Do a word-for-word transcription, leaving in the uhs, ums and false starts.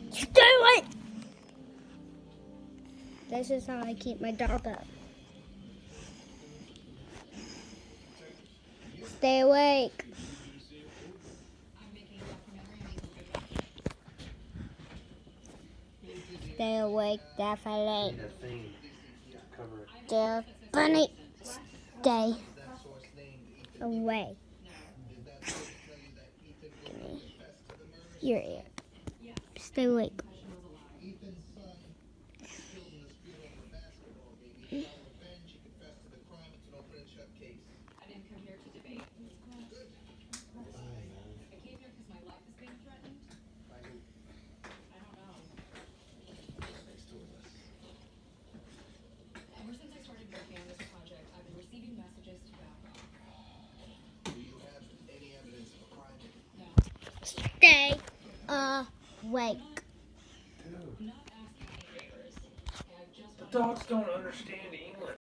Stay awake! This is how I keep my dog up. Stay awake. Stay awake, definitely. Definitely stay awake. Give me your ear. Stay awake. Stay awake. The dogs don't understand